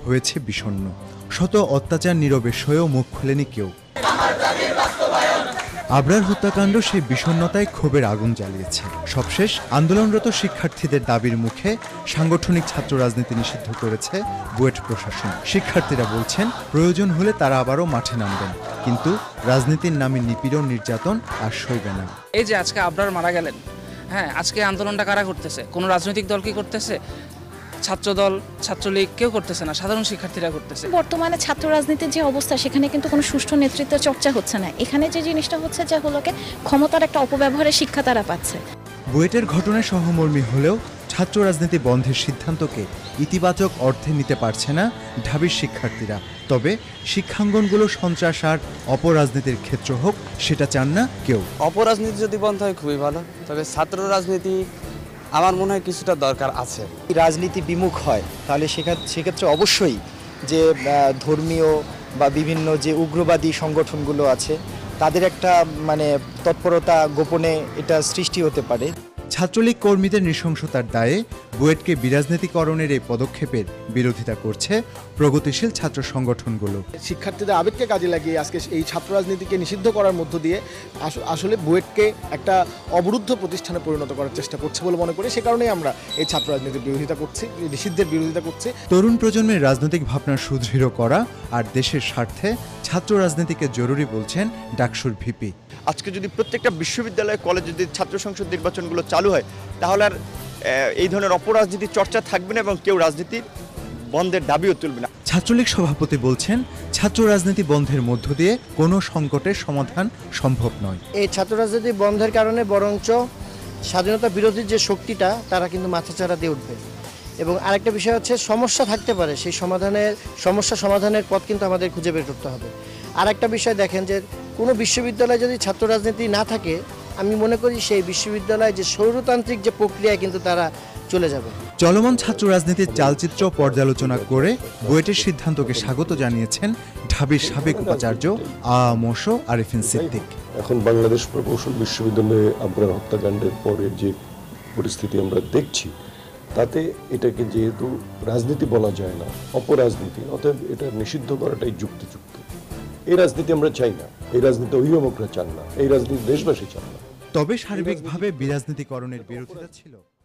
হয়েছে বিষণ্ণ। শত অত্যাচার নীরবে সয়েও মুখ খুলেনি কেউ। আবরার হত্যাকাণ্ড সেই বিষণ্ণতায় ক্ষোভের আগুন জ্বালিয়েছে। সবশেষ আন্দোলনরত শিক্ষার্থীদের দাবির মুখে সাংগঠনিক ছাত্র রাজনীতি নিষিদ্ধ করেছে বুয়েট প্রশাসন। শিক্ষার্থীরা বলছেন প্রয়োজন হলে তারা আবারও মাঠে নামবেন, কিন্তু রাজনীতির নামে নিপীড়ন নির্যাতন আর সইবে না। এই যে আজকে আবরার মারা গেলেন, হ্যাঁ, আজকে আন্দোলনটা কারা করতেছে? কোনো রাজনৈতিক দল কি করতেছে? ছাত্রদল, ছাত্রলীগ কেউ করতেছে না, সাধারণ শিক্ষার্থীরা করতেছে। বর্তমানে ছাত্র রাজনীতির যে অবস্থা, সেখানে কিন্তু কোনো সুষ্ঠু নেতৃত্বের চর্চা হচ্ছে না। এখানে যে জিনিসটা হচ্ছে, যে হলোকে ক্ষমতার একটা অপব্যবহারের শিক্ষা তারা পাচ্ছে। বুয়েটের ঘটনায় সহমর্মী হলেও ছাত্র রাজনীতি বন্ধের সিদ্ধান্তকে ইতিবাচক অর্থে নিতে পারছে না ঢাবির শিক্ষার্থীরা। তবে শিক্ষাঙ্গনগুলো সন্ত্রাস আর অপরাজনীতির ক্ষেত্র হোক, সেটা চান না কেউ। অপরাজনীতি যদি বন্ধ হয় খুবই ভালো, তবে ছাত্র রাজনীতি আমার মনে হয় কিছুটা দরকার আছে। রাজনীতি বিমুখ হয় তাহলে সেক্ষেত্রে অবশ্যই যে ধর্মীয় বা বিভিন্ন যে উগ্রবাদী সংগঠনগুলো আছে তাদের একটা তৎপরতা গোপনে এটা সৃষ্টি হতে পারে। ছাত্রলীগ কর্মীদের নৃশংসতার দায়ে বুয়েটকে বিরাজনীতিকরণের এই পদক্ষেপের বিরোধিতা করছে প্রগতিশীল ছাত্র সংগঠনগুলো। শিক্ষার্থীদের আবেগকে কাজে লাগিয়ে আজকে এই ছাত্র রাজনীতিকে নিষিদ্ধ করার মধ্য দিয়ে আসলে বুয়েটকে একটা অবরুদ্ধ প্রতিষ্ঠানে পরিণত করার চেষ্টা করছে বলে মনে করি। সে কারণেই আমরা এই ছাত্র রাজনীতির বিরোধিতা করছি, নিষিদ্ধের বিরোধিতা করছি। তরুণ প্রজন্মের রাজনৈতিক ভাবনা সুদৃঢ় করা আর দেশের স্বার্থে ছাত্র রাজনীতিকে জরুরি বলছেন ডাকসুর ভিপি। আজকে যদি প্রত্যেকটা বিশ্ববিদ্যালয় কলেজে যদি ছাত্র সংসদ নির্বাচনগুলো চালু হয়, তাহলে আর এই ধরনের অপরাজনীতির চর্চা থাকবে না এবং কেউ রাজনীতির বন্ধের দাবিও তুলবে না। ছাত্রলীগ সভাপতি বলছেন, ছাত্র রাজনীতি বন্ধের মধ্য দিয়ে কোনো সংকটের সমাধান সম্ভব নয়। এই ছাত্র রাজনীতি বন্ধের কারণে বরঞ্চ স্বাধীনতা বিরোধীর যে শক্তিটা তারা কিন্তু মাথাচাড়া দিয়ে উঠবে। এবং আরেকটা বিষয় হচ্ছে, সমস্যা থাকতে পারে, সেই সমস্যা সমাধানের পথ কিন্তু আমাদের খুঁজে বের করতে হবে। আর একটা বিষয় দেখেন, যে কোনো বিশ্ববিদ্যালয়ে যদি ছাত্র রাজনীতি না থাকে, আমি মনে করি সেই বিশ্ববিদ্যালয়ে যে স্বৈরতান্ত্রিক যে প্রক্রিয়া কিন্তু তারা চলে যাবে। চলমান ছাত্র রাজনীতির চালচিত্র পর্যালোচনা করে বুয়েটের সিদ্ধান্তকে স্বাগত জানিয়েছেন ঢাবির সাবেক উপাচার্য মোশো আরেফিন সিদ্দিক। এখন বাংলাদেশ প্রকৌশল বিশ্ববিদ্যালয়ে আবরার হত্যাকাণ্ডের পরে যে পরিস্থিতি আমরা দেখছি, তাতে এটাকে যেহেতু রাজনীতি বলা যায় না, অপরাজনীতি, অতএব এটা নিষিদ্ধ করাটাই যুক্তিযুক্ত। এই রাজনীতি আমরা চাই না, এই রাজনীতি অভিভাবকরা চান না, এই রাজনীতি দেশবাসী চান না। তবে সার্বিকভাবে বিরাজনীতিকরণের বিরোধিতা ছিল।